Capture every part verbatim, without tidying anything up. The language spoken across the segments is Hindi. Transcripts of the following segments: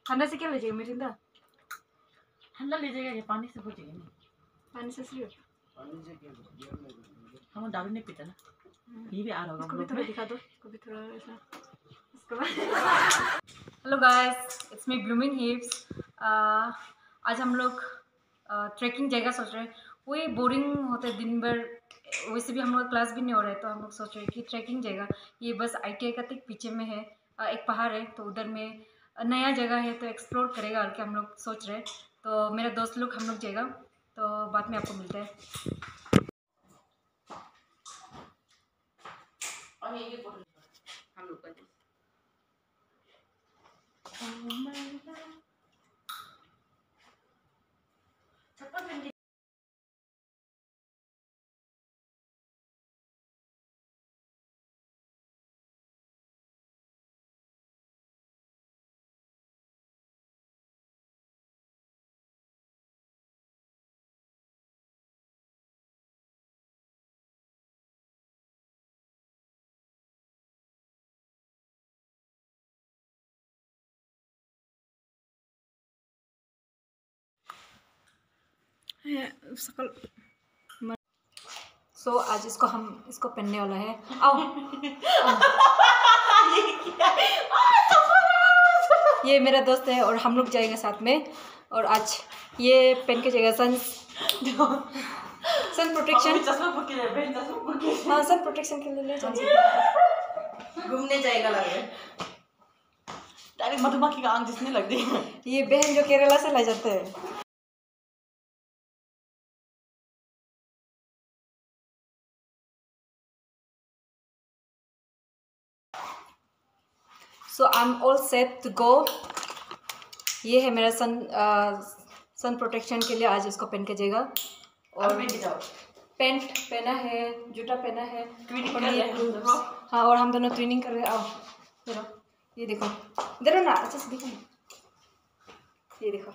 ठंडा से क्या ले जाएगा मिरिंदा? ठंडा ले जाएगा, ये पानी से हो जाएगा नहीं। पानी से सिर्फ पानी से क्या? हम दारू नहीं पीते ना। ये भी आ रहा होगा। कभी थोड़ा दिखा दो, कभी थोड़ा ऐसा। इसके बाद hello guys, it's me blooming hips. आज हम लोग ट्रैकिंग जगह सोच रहे हैं। वही बोरिंग होते दिन भर, वैसे भी हम लोग क्लास भी नहीं हो रहा है, तो हम लोग सोच रहे हैं कि ट्रैकिंग जगह ये बस आई टी आई का ठीक पीछे में है। uh, एक पहाड़ है, तो उधर में नया जगह है, तो एक्सप्लोर करेगा करके हम लोग सोच रहे हैं। तो मेरे दोस्त लोग हम लोग जाएगा, तो बाद में आपको मिलता है। और ये हम लोग का सकल सो so, आज इसको हम इसको पहनने वाला है। आओ, ये मेरा दोस्त है और हम लोग जाएंगे साथ में। और आज ये पहन के जाएगा सन सन प्रोटेक्शन। हाँ, सन प्रोटेक्शन के लिए घूमने जाएगा लग रहा है। डायरेक्ट मधुमक्खी का आंख जिसने लग दी। ये बहन जो केरला से ला जाते हैं। So I am all set to go. ये है मेरा सन सन प्रोटेक्शन के लिए, आज इसको पहन के जाएगा। और पैंट पहना है, जूता पहना है, और हाँ, और हम दोनों ट्रेनिंग कर रहे हैं। आओ जरा, ये देखो, इधर ना, अच्छे से देखो, ये देखो।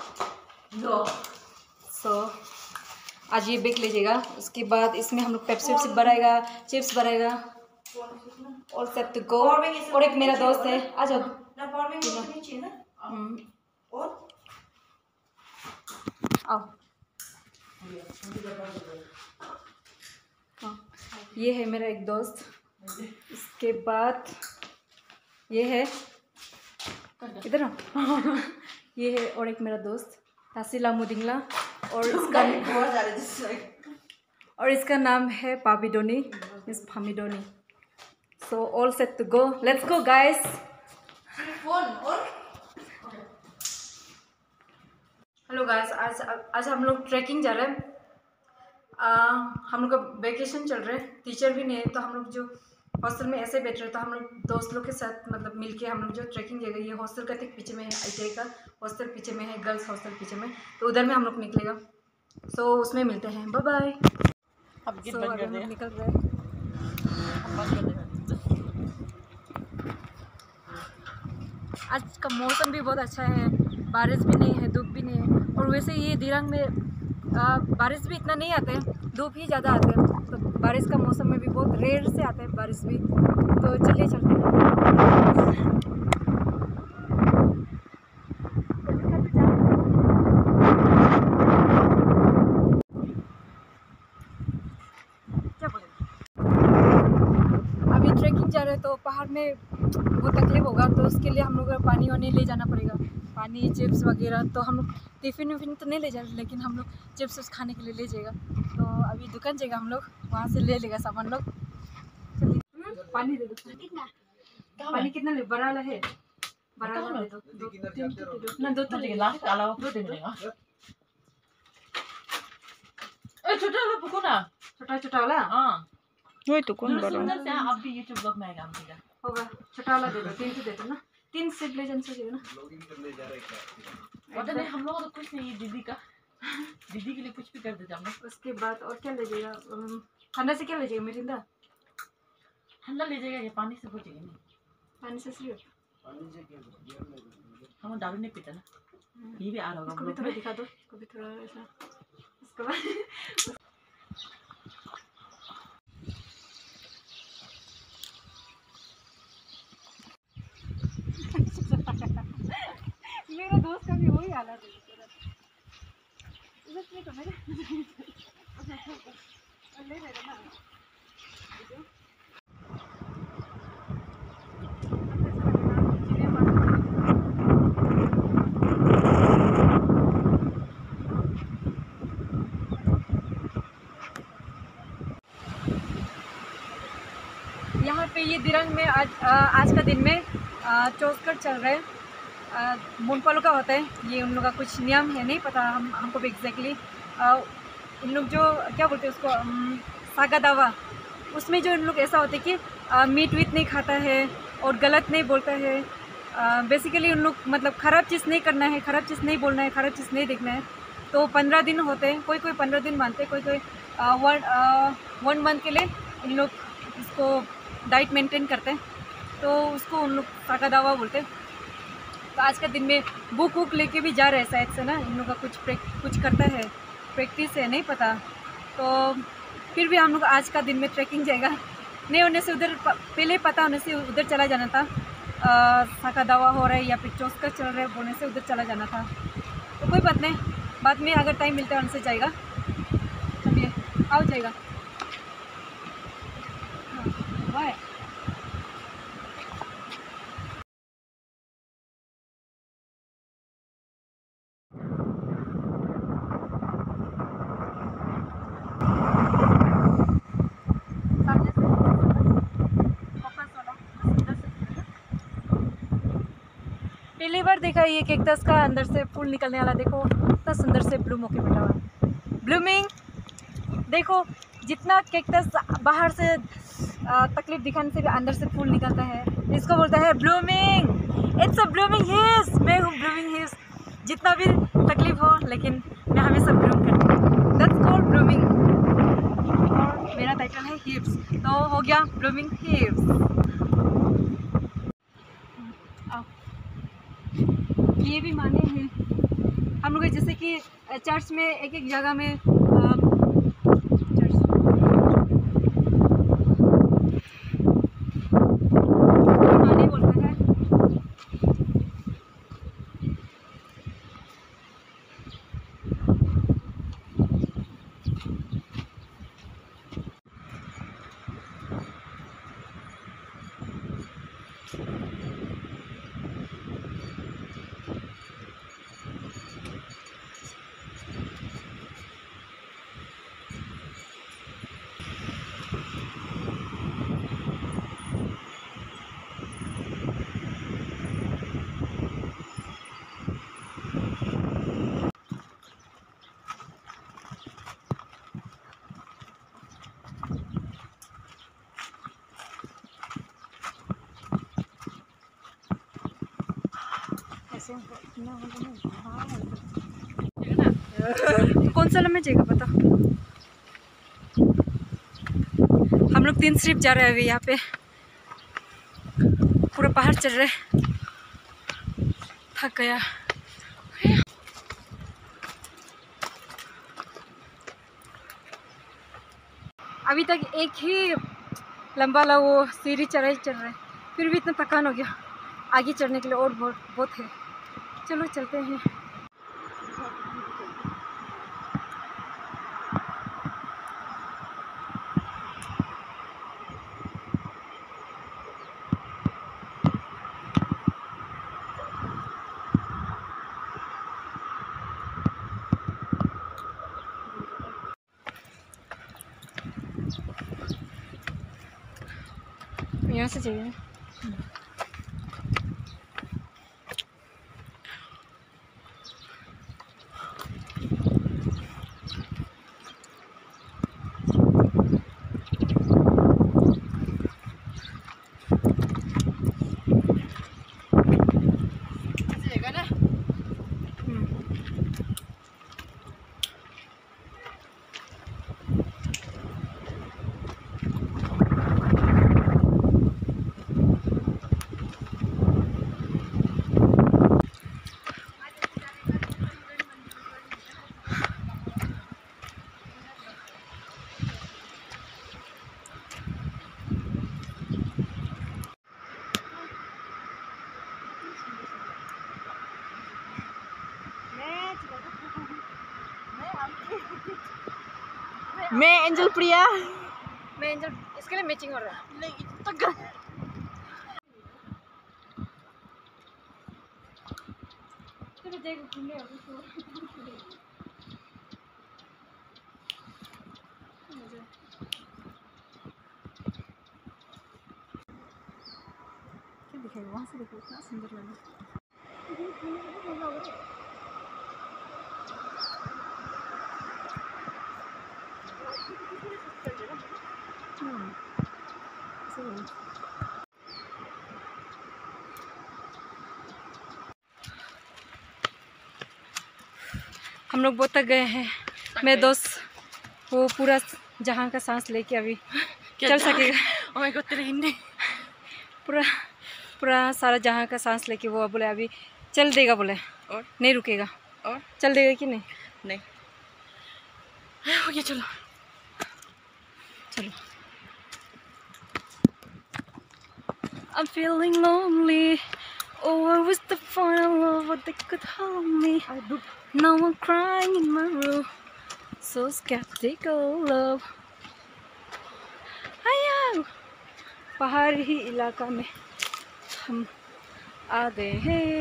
सो so, आज ये बैग ले जाएगा। उसके बाद इसमें हम लोग पेप्सी वेप्सी भराएगा, चिप्स भराएगा। और सेट टू गो। और एक मेरा दोस्त है, आ जाओ। आओ, हाँ, ये है मेरा एक दोस्त। इसके बाद ये है, इधर ना, ये है और एक मेरा दोस्त तासिला मुदिंगला। और इसका और इसका नाम है पाबिडोनी, मिस फामिडोनी। So all set to go, let's go guys. Hello guys, आज आज हम लोग ट्रैकिंग जा रहे हैं। आ, हम लोग का वेकेशन चल रहा है, टीचर भी नहीं है, तो हम लोग जो हॉस्टल में ऐसे बैठ रहे हैं, तो हम लोग दोस्त लोग के साथ मतलब मिलके हम लोग जो ट्रैकिंग जगह, ये हॉस्टल का ठीक पीछे में है, आई टी आई का हॉस्टल पीछे में है, गर्ल्स हॉस्टल पीछे में, तो उधर में हम लोग निकलेगा। सो so, उसमें मिलते हैं, बाय बाय। अब so, हम लोग निकल रहे हैं। आज का मौसम भी बहुत अच्छा है, बारिश भी नहीं है, धूप भी नहीं है। और वैसे ये दिरांग में आ, बारिश भी इतना नहीं आते हैं, धूप ही ज़्यादा आते हैं। तो बारिश का मौसम में भी बहुत रेयर से आते हैं बारिश भी। तो चलिए चलते हैं। क्या बोले, अभी ट्रैकिंग जा रहे हैं, तो पहाड़ में बहुत तकलीफ होगा, तो उसके लिए हम लोग को पानी वानी ले जाना पड़ेगा, पानी, चिप्स वगैरह। तो हम लोग टिफ़िन विफ़िन तो नहीं ले जा रहे, लेकिन हम लोग चिप्स उस खाने के लिए ले जाएगा। तो अभी दुकान जाएगा, हम लोग वहाँ से ले लेगा सामान लोग। चलिए, पानी दे दो। पानी कितना ले, बड़ा वाला है, बड़ा वाला दे दो, दो तीन तो दे दो ना, दो तो ले लास्ट अलावा दो दे देगा। ए छोटा वाला पको ना, छोटा छोटा वाला। हां, वही तो कौन बड़ा सुंदर से आप भी यूट्यूब ब्लॉग में आएगा हम सीधा होगा। छोटा वाला दे दो, तीन तो दे दो ना, तीन सिप ले जाने चाहिए ना। ब्लॉगिंग करने जा रहे हैं, पता नहीं हम लोग तो कुछ नहीं, दीदी का दीदी के लिए कुछ भी कर देते हम लोग। उसके बाद और क्या ले जाएगा? ठंडा से क्या ले जाएगा मिरिंदा? ठंडा ले जाएगा, ये पानी से हो जाएगा नहीं। पानी से सिर्फ पानी से क्या? हम दारू नहीं पीते ना। ये भी आ रहा होगा। कभी थोड़ा दिखा दो, कभी थोड़ा ऐसा। उसके बाद मेरा दोस्त का भी वही हालत है। तो मेरे ले ले ना यहाँ पे ये दिरंग में आज आज का दिन में चौसकर चल रहे हैं। मुनपालो का होता है ये, उन लोग का कुछ नियम है, नहीं पता हम हमको भी एग्जैक्टली। इन लोग जो क्या बोलते हैं उसको, सागा दावा, उसमें जो इन लोग ऐसा होता है कि मीट वीट नहीं खाता है और गलत नहीं बोलता है। बेसिकली उन लोग मतलब ख़राब चीज़ नहीं करना है, ख़राब चीज़ नहीं बोलना है, ख़राब चीज़ नहीं देखना है। तो पंद्रह दिन होते हैं, कोई कोई पंद्रह दिन मानते हैं, कोई कोई वन वन मंथ के लिए इन लोग इसको डाइट मेंटेन करते हैं, तो उसको उन लोग सागा दावा बोलते हैं। तो आज का दिन में बुक वुक लेके भी जा रहे हैं शायद से ना, इन लोग का कुछ कुछ करता है, प्रैक्टिस है, नहीं पता। तो फिर भी हम लोग आज का दिन में ट्रैकिंग जाएगा, नहीं होने से उधर पहले पता होने से उधर चला जाना था। सागा दावा हो रहा है या फिर चौसका चल रहा है बोलने से उधर चला जाना था। तो कोई बात नहीं, बाद में अगर टाइम मिलता है उनसे जाएगा, चलिए आओ जाएगा। बाय। पहली बार देखा ये कैक्टस का अंदर से फूल निकलने वाला, देखो इतना सुंदर से ब्लूम होके बैठा हुआ है। ब्लूमिंग देखो, जितना कैक्टस बाहर से तकलीफ दिखाने से भी अंदर से फूल निकलता है, इसको बोलता है blooming. It's a blooming hips, मैं हूँ ब्लूमिंग हिप्स। जितना भी तकलीफ हो लेकिन मैं हमेशा ब्लूम करती हूँ, दैट्स कॉल्ड ब्लूमिंग। और मेरा टाइटल है हिप्स, तो हो गया ब्लूमिंग हिप्स। ये भी माने हैं हम लोग, जैसे कि चर्च में एक एक जगह में आ, चर्च माने बोलते हैं। कौन सा लम्बा जगह पता। हम लोग तीन स्ट्रिप जा रहे हैं अभी, यहाँ पे पूरा पहाड़ चढ़ रहे, थक गया। अभी तक एक ही लंबा ला वो सीढ़ी चढ़ाई चढ़ रहा है, फिर भी इतना थकान हो गया। आगे चढ़ने के लिए और बहुत बहुत है, चलो चलते हैं। यहाँ से चाहिए मैं एंजल प्रिया। मैं एंजल, इसके लिए मैचिंग हो रहा है। नहीं इतना गंदा। क्या दिखेगा वहाँ से? देखो इतना सुंदर लग रहा है। हम लोग बहुत थक गए हैं। मेरे दोस्त वो पूरा जहाँ का सांस लेके अभी चल सकेगा। ओह माय गॉड, तेरे हिंदी पूरा पूरा सारा जहाँ का सांस लेके वो बोले अभी चल देगा, बोले और नहीं रुकेगा। और चल देगा कि नहीं? नहीं हो गया, चलो चलो। I'm feeling lonely. Oh, I wish to find a love that could hold me. Now I'm crying in my room, so skeptical love. आया पहाड़ी इलाका में हम आ गए हैं।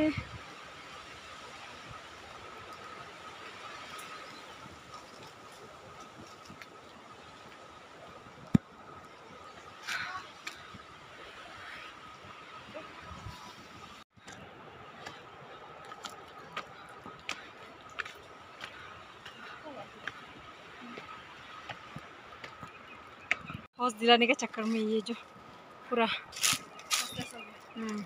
हौस दिलाने के चक्कर में ये जो पूरा हम्म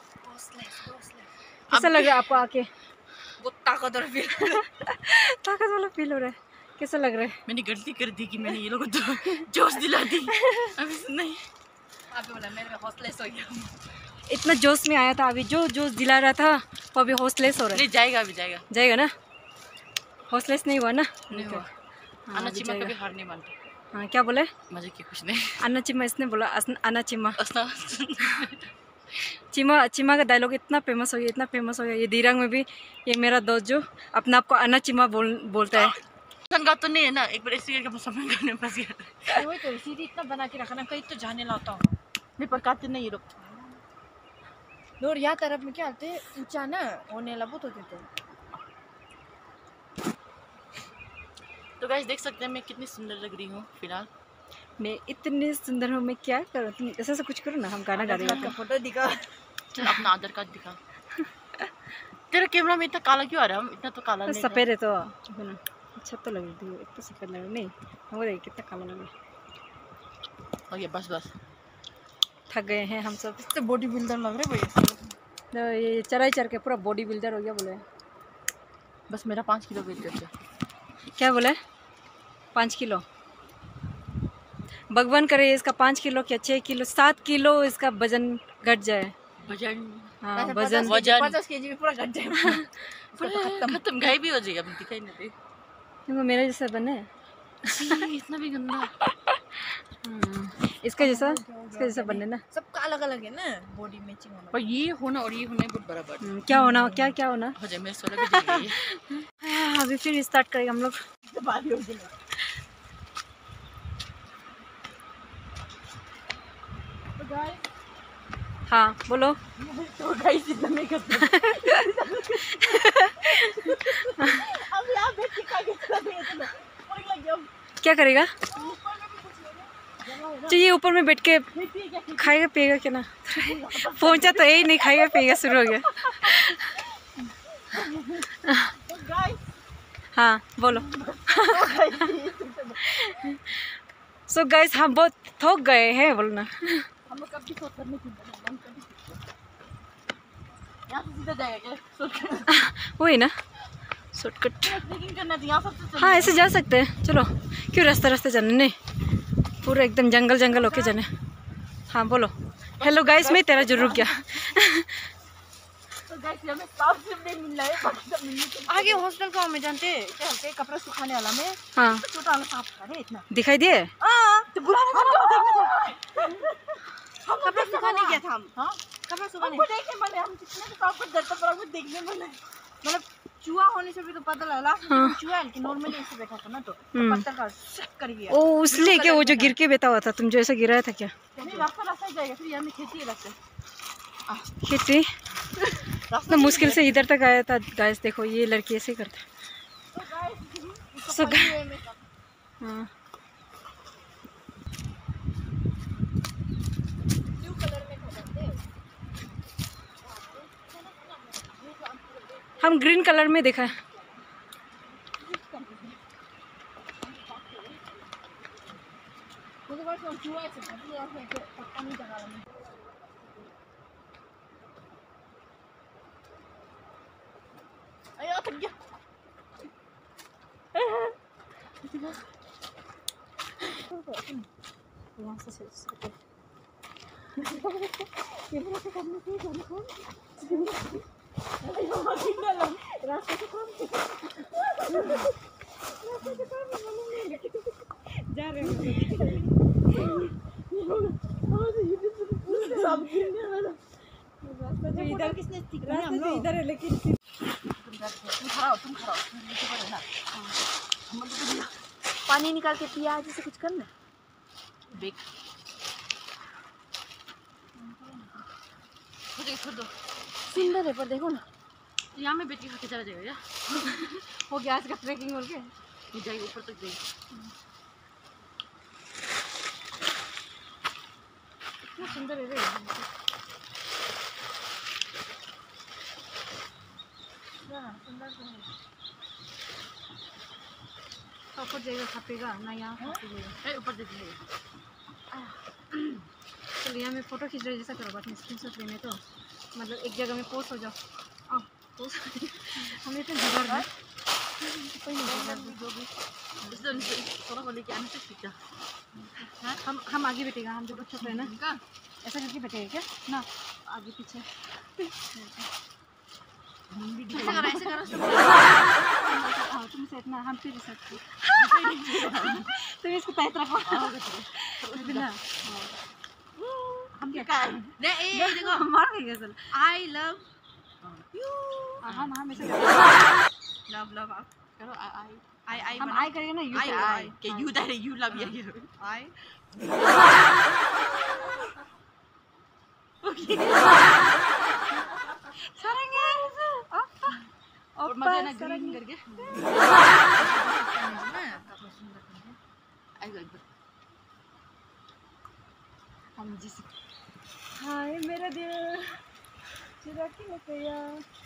कैसा लग रहा है आपको आके? वो ताकतवर फील ताकत वाला फील हो रहा है। कैसा लग रहा है? मैंने गलती कर दी कि मैंने ये लोगों को जोश दिला दी। अभी नहीं, अभी बोला मेरे हौसलेस हो गया। इतना जोश में आया था, अभी जो जोश दिला रहा था वो अभी हौसलेस हो रहा है। नहीं जाएगा, अभी जाएगा जाएगा ना? हौसलेस नहीं हुआ ना? नहीं हुआ। अन्ना चिम्मा कभी हार नहीं मानता। हाँ क्या बोले? मजे की कुछ नहीं। अन्ना चिम्मा इसने बोला। अन्ना चिम्मा अस्ना चिम्मा चिम्मा का डायलॉग इतना फेमस हो गया, इतना फेमस हो गया। ये दिरांग में भी ये मेरा दोस्त जो अपना आपको अन्ना चिम्मा बोल बोलता है। का तो नहीं है ना, एक बार ऐसे करके समझ करने फंस गया। वही तो सीधी इतना बना के रखा ना, कहीं तो जाने लाता हूँ। नहीं पर काटते नहीं ये लोग। लोग यहाँ तरफ में क्या आते ऊंचा ना होने लबूत होते थे। तो गाइस देख सकते हैं मैं कितनी सुंदर लग रही हूँ फिलहाल। मैं इतनी सुंदर हूँ, मैं क्या करूँ? तुम ऐसा से कुछ करो ना, हम गाना गा रहे हैं। फोटो दिखा। चल अपना आधार कार्ड दिखा। तेरा कैमरा में इतना काला क्यों आ रहा है? इतना तो काला नहीं। सफेद है तो अच्छा तो लग रही है, इतना सफेद लग रहा नहीं। वो देखिए कितना काला लग रहा है। और ये बस बस थक गए हैं हम सब। इससे बॉडी बिल्डर लग रहे भैया। तो ये चढ़ाई चढ़ के पूरा बॉडी बिल्डर हो गया बोले। बस मेरा पाँच किलो वेट घट गया। क्या बोले? पाँच किलो भगवान करे इसका पाँच किलो क्या छः किलो सात किलो इसका वजन घट जाए। वजन? हाँ वजन वजन पचास के जी पूरा घट जाए। खत्म खत्म गाय भी हो जाएगा, अभी दिखाई नहीं दे। क्योंकि मेरा जैसा बने इतना भी गंदा। इसका जैसा इसका जैसा बनने ना। सबका अलग अलग है ना बॉडी मैचिंग होना। पर ये होना और ये होना बहुत बराबर। क्या होना? क्या क्या होना? हो जाए मेरे सोलह भी जाएगी। अभी फिर स्टार्ट करेंगे हम लोग। हाँ बोलो। तो गाइस इतना नहीं कर सकते। अब यहाँ पे टिका के चला गया इतना। क्या करेगा? तो ये ऊपर में बैठ के खाएगा पिएगा क्या ना? पहुंचा तो यही नहीं, खाएगा पिएगा शुरू हो गया। हाँ बोलो। सो गाइस हम बहुत थक गए हैं बोलना। हम लोग कब की शॉट करने की बंद कर दी। यहाँ से सीधा जाएगा क्या? वही ना शॉर्टकट। ट्रेकिंग करना है यहाँ सबसे। हाँ ऐसे जा सकते हैं, चलो। क्यों रास्ते रास्ते जाने? नहीं पूरा एकदम जंगल जंगल होके जाने। हाँ बोलो। हेलो गाइस मैं तेरा जरूर गया। तो गाइस हमें साफ सिर्फ नहीं मिल रहा है, बाकी सब मिलने के आगे हॉस्टल का हमें जानते हैं क्या होते हैं कपड़े सुखाने वाला में। हाँ छोटा वाला साफ करे इतना दिखाई दिए। हाँ तो बुलाने का क्या देखने हम कपड़े सुखाने गया था हम। हाँ कपड़े सुखाने देखने वाले हम कितने साफ कर देते पर हमें देखने वाले मतलब चूहा होने से भी तो पता लगा हाँ। चूहा है कि नॉर्मली ऐसे बैठा था ना तो पत्थर का सिक कर गया। ओ उसलिए क्या वो जो गिर के बैठा हुआ था, तुम जो ऐसा गिराया था क्या? नहीं, रास्ता रास्ता जाएगा फिर यहाँ में खेती है लगता है। खेती इतना मुश्किल से इधर तक आया था। गाइस देखो ये लड़की ऐसे करता है। सो हाँ हम ग्रीन कलर में देखा है। जा रहे इधर किसने इधर है लेकिन तुम खड़ा हो तुम खड़ा हो पानी निकाल के पिया जैसे कुछ करना बेक छोड़ दो। सुंदर है पर देखो ना यहाँ में बैठ के खाके चला जाएगा हो गया आज का ट्रैकिंग हो गया। ये जाएगी ऊपर तक जाएगी। कितना सुंदर है रे। सुंदर तो है। ऊपर जाएगा खापेगा ना यहाँ ऊपर जाएगा। चलिए यहाँ में फोटो खींच रहे जैसा करो बात में स्क्रीनशॉट लेने तो मतलब एक जगह में पोस्ट हो जाओ। आओ पोस्ट हमें इतने जुगाड़ है कोई नहीं जो भी थोड़ा बोले कि आने से सीखा हम हम आगे बैठेगा। हम जो बच्चों को है ना ऐसा करके बैठेगा क्या ना आगे पीछे ऐसे करो तुम सेट ना हम फिर सेट तुम इसको टाइट रखो ना हम क्या नहीं ये देखो मार देंगे चल आई लव यू हम हम ऐसे लव लव आप करो आई आई आई हम आई करेंगे ना यू आई आई के you that you love you I okay सरेंगे और मजा ना ग्रीन करके हम जिस हाय मेरा दिल चुरा के लपया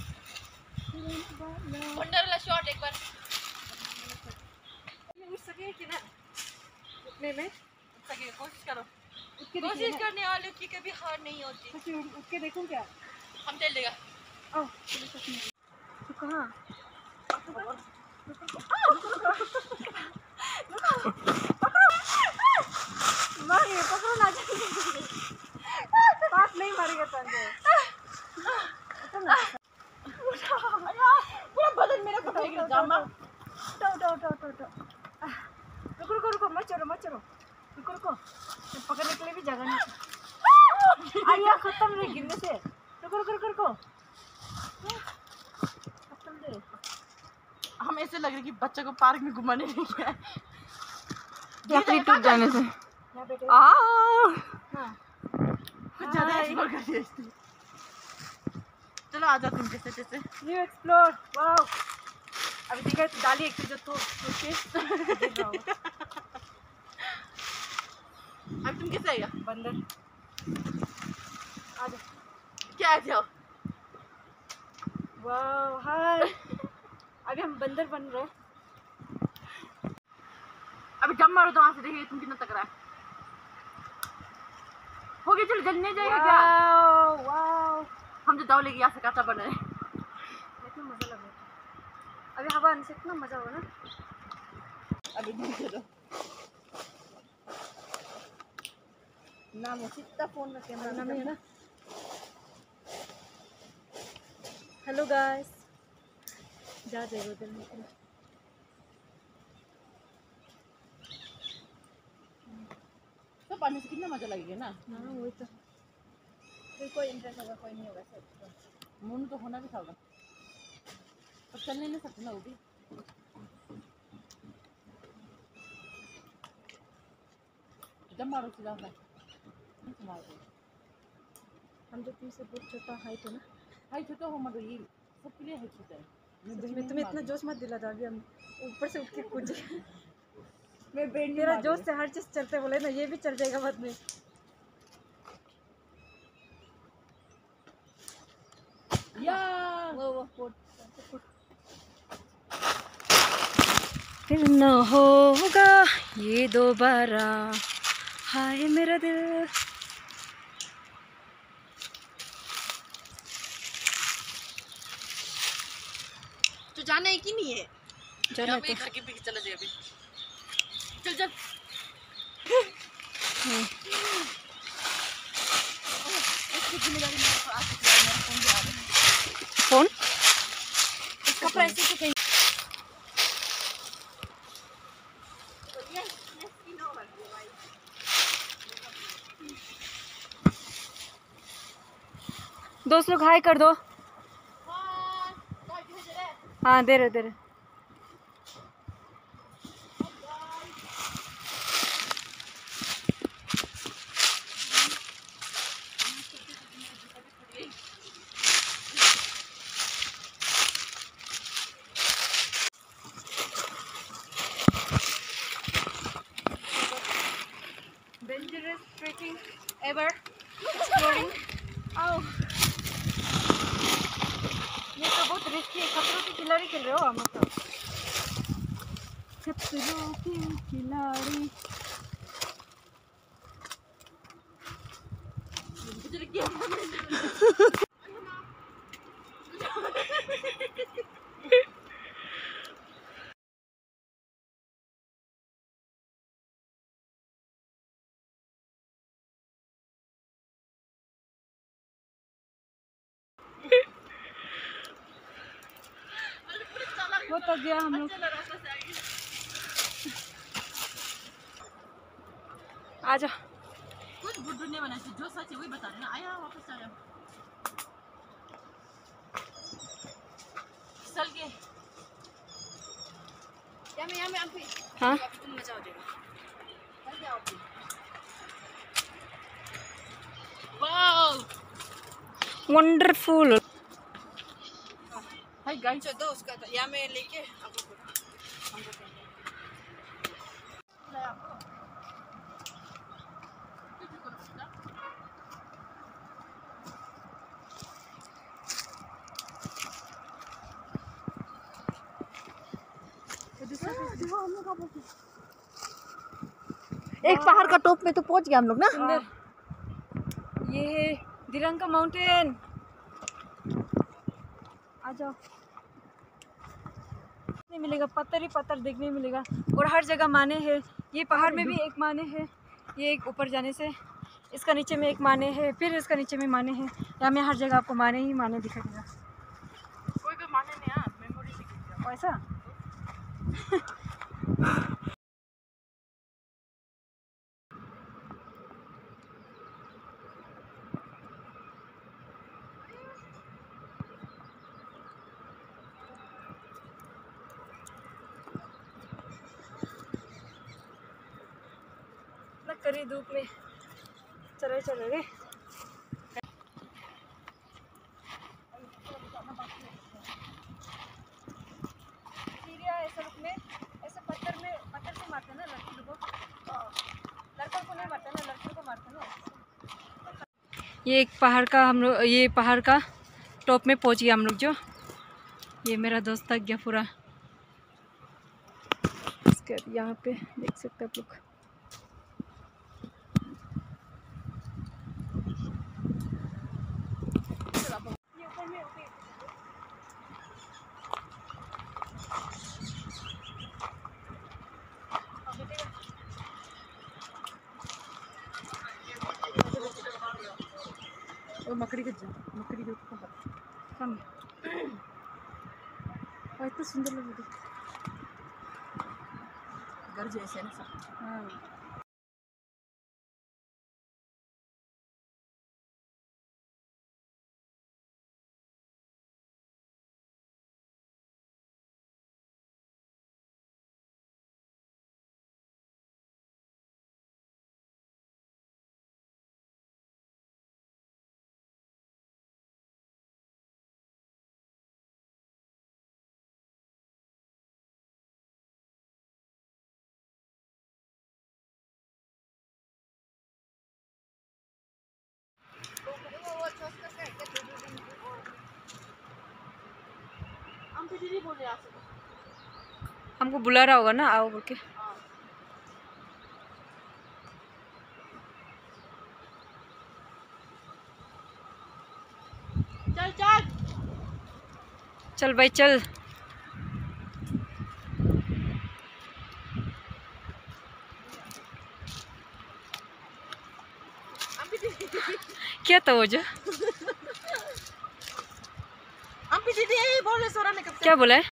वंडरला शॉट एक बार उठ सके कि ना उठने में सके कोशिश करो कोशिश करने वालों की कभी हार नहीं होती। उठ के देखूं क्या हम चल देगा ओ तो कहाँ मारिए पकड़ो ना पास नहीं मारेगा तंगे पूरा बदन मेरा पकड़ेगा जामा टो टो टो टो टो रुको रुको रुको मत चलो मत चलो रुको रुको पकड़ने के लिए भी जगह नहीं आया खत्म रे गिरने से रुको रुको रुको रुको खत्म रे। हम ऐसे लग रहा है कि बच्चे को पार्क में घुमाने ले गया लकड़ी टूट जाने से आ हां ज्यादा एक्सप्लोर कर दिया इसने। चलो आ जाओ तुम जैसे जैसे न्यू एक्सप्लोर वाओ अभी देखा डाली एक जो तो ओके अब तुम कैसे आएगा बंदर आ जाओ क्या आ जाओ वाओ हाय अभी हम बंदर बन रहे अभी जब मारो तो वहां से देखिए तुम कितना तक रहा है हो गया। चलो जल्दी जाएगा क्या वाओ हम जो दाव लेके यहाँ से काटा बन रहे हैं इतना मजा लग रहा है। अभी हवा आने से इतना मजा होगा ना। अभी दूर चलो ना मुझे फोन में कैमरा नाम है ना। हेलो गाइस जा जाएगा उधर में तो पानी से कितना मजा लगेगा ना। हाँ वही तो फिर कोई इंटरेस्ट होगा कोई नहीं होगा सब मुन तो होना भी था चलने नहीं सकते ना वो भी। जब मारो सीधा है हम जो तुमसे बहुत छोटा हाइट है ना। हाई छोटा हो मत ये सबके लिए हाई छोटा है। मैं तुम्हें इतना जोश मत दिला दो, अभी हम ऊपर से उठ के कूद जाए। मैं ब्रेन मेरा जोश से हर चीज चलते बोले ना, ये भी चल जाएगा बाद में। या वो वो फिर न होगा ये दोबारा, हाय मेरा दिल। तो जाना है कि नहीं है? जाना तो घर के पीछे चला जाए अभी। चल चल। इसकी जिम्मेदारी मेरे को आ चुकी है, मेरा फोन भी आ रहा है। फोन कपड़ा ऐसे तो कहीं दोस्त लोग हाय कर दो। हाँ दे रहे दे रहे। Dangerous trekking ever exploring. आओ, ये तो बहुत रिस्की है, खतरों की खिलाड़ी खेल रहे हो हम तो। खतरों की खिलाड़ी। वो तो गया हम लोग। आ जाओ। कुछ बुड्ढू नहीं बना, जो सच है वही बता रहे ना। आया वापस आया चल के या मैं या मैं अभी हाँ तुम मजा हो जाएगा। चल के आओ वाओ वंडरफुल। हाय गाइस दो उसका तो या मैं लेके आपको हमको एक पहाड़ का टॉप में तो पहुंच गया हम लोग ना। ये है दिरंगा माउंटेन। आ जाओ। नहीं मिलेगा, पत्थर ही पत्थर देखने मिलेगा और हर जगह माने हैं। ये पहाड़ में भी एक माने है, ये एक ऊपर जाने से, इसका नीचे में एक माने है, फिर इसका नीचे में माने हैं। यहाँ में हर जगह आपको माने ही माने दिखेगा। कोई कोई माने नहीं यार, मेमोरी दिखेगा ऐसा। करी धूप में चले चले गए। ऐसे रुक में ऐसे पत्थर में पत्थर से मारते ना लड़की को, लड़कों को नहीं मारते ना, लड़कियों को मारते ना। ये एक पहाड़ का हम लोग, ये पहाड़ का टॉप में पहुंच गया हम लोग। जो ये मेरा दोस्त थक गया पूरा। इसके यहाँ पे देख सकते आप लोग। वो मकड़ी के मकड़ी के ऊपर कम और इतना सुंदर लग रही घर जैसे ना। हाँ। अम्पी दीदी बोले आ सकते। हमको बुला रहा होगा ना, आओ बोल के। चल चल चल भाई चल। क्या था वो जो अम्पी दीदी बोले सोरा ने कब से क्या बोला है?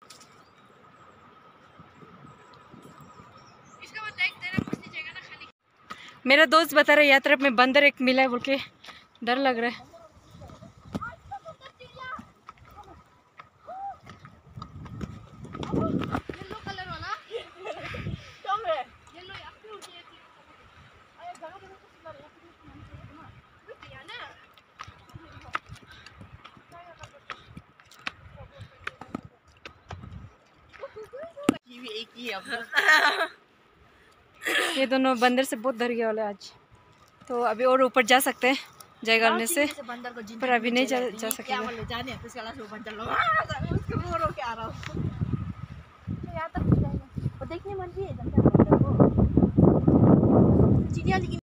इसका मतलब एक तेरा कुछ नहीं जाएगा ना खाली। मेरा दोस्त बता रहा है यात्रा में बंदर एक मिला है बोल के, डर लग रहा है। येलो कलर वाला कम है येलो या फिर ये अरे जगह जगह कुछ लग रहा है ना रुकिया ना ये भी एक ही है अब। ये दोनों बंदर से बहुत डर गया वाले आज, तो अभी और ऊपर जा सकते हैं जयगल ने से, बंदर को पर अभी नहीं जा, जा सकेगा। क्या बोले जाने तो इसका लास्ट ऊपर चलो उसको रो रो के आ रहा हूं यहाँ तक जाएगा और देखने मन भी है जनता बंदर को चिड़िया। लेकिन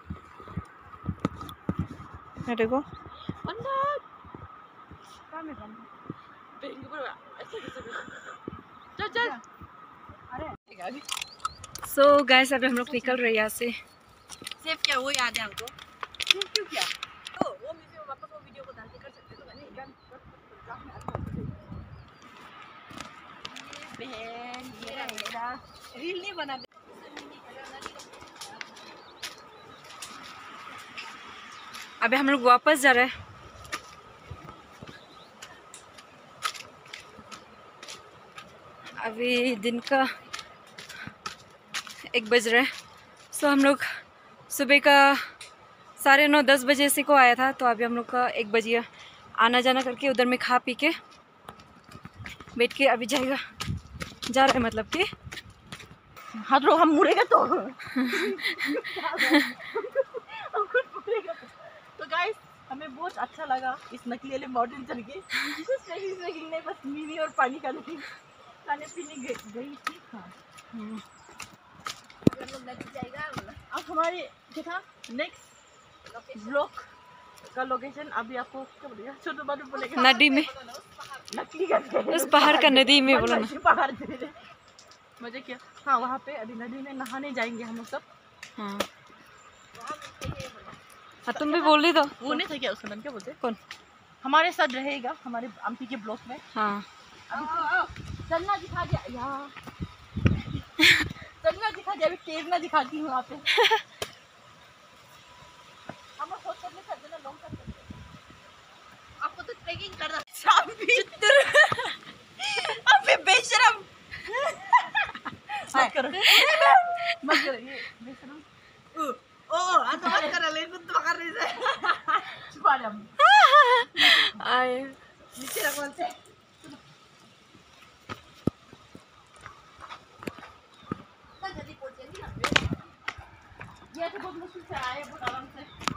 देखो बंदर कहाँ में बंदर पेंग पर ऐसे कैसे चल चल अरे सो गाइस अभी हम लोग निकल रहे हैं यहाँ से। सेफ क्या वो याद है हमको क्यों क्यों क्या तो वो मुझे वापस वो वीडियो को डाल के कर सकते तो नहीं गन बहन ये मेरा रील नहीं बना। अभी हम लोग वापस जा रहे हैं। अभी दिन का एक बज रहा है। सो हम लोग सुबह का साढ़े नौ दस बजे से को आया था, तो अभी हम लोग का एक बजे आना जाना करके उधर में खा पी के बैठ के अभी जाएगा जा रहे हैं, मतलब कि हाँ तो हम मुड़ेगा तो तो गाइस हमें बहुत अच्छा लगा इस नकली वाले माउंटेन चढ़ के। नहीं बस मीनी और पानी का नहीं खाने पीने गई थी। हाँ अब हमारे देखा नेक्स्ट ब्लॉक का लोकेशन अभी आपको क्या बोलेगा छोटे बाबू बोलेगा नदी में, नकली करके उस पहाड़ का नदी में बोलो ना। पहाड़ मजे क्या। हाँ वहाँ पे अभी नदी में नहाने जाएंगे हम लोग सब। हाँ हाँ तुम भी बोल रही तो वो नहीं था क्या उसका नाम क्या बोलते कौन हमारे साथ रहेगा हमारे अम्पी के ब्लॉक में। हाँ चलना दिखा दिया यहाँ चलना दिखा दिया अभी तैरना दिखाती हूँ वहाँ पे। हम लोग सोच करने चलते ना लॉन्ग टर्म आपको तो ट्रेकिंग करना अबे बेशरम मत करो मत करो ये बेशरम ओ आता मत कर ले खुद पकड़ रही है छुपा जा आए नीचे रख बोलते ये तो बहुत मुश्किल से आए बहुत आराम से।